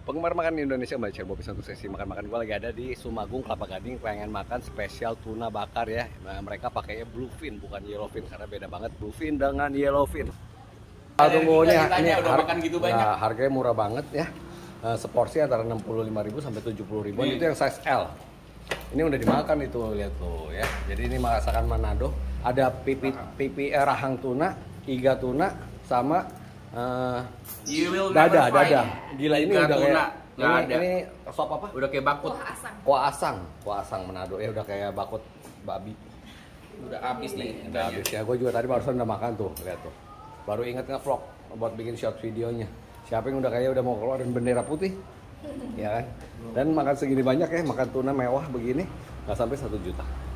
Penggemar makan di Indonesia Mbak Cerbo bisa untuk sesi makan-makan. Gue lagi ada di Sumagung, Kelapa Gading, pengen makan spesial tuna bakar ya. Nah, mereka pakainya bluefin bukan yellowfin karena beda banget bluefin dengan yellowfin. Tunggu ini gitu banyak. Harganya murah banget ya. Seporsi antara 65.000 sampai 70.000 itu yang size L. Ini udah dimakan itu, lihat tuh ya. Jadi ini masakan Manado. Ada pipi rahang tuna, iga tuna, sama dada. Gila ini udah kayak ini sop apa? Udah kayak bakut. Kuah asang Manado ya, udah kayak bakut babi. Udah habis nih. Udah habis ya. Gue juga tadi barusan udah makan tuh, lihat tuh. Baru inget nge-vlog buat bikin short videonya. Siapa yang udah mau keluarin bendera putih? Ya kan? Dan makan segini banyak ya, makan tuna mewah begini nggak sampai 1 juta.